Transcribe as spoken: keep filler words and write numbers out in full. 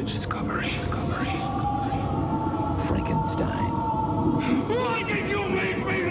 discovery. Discovery. Frankenstein. Why did you make me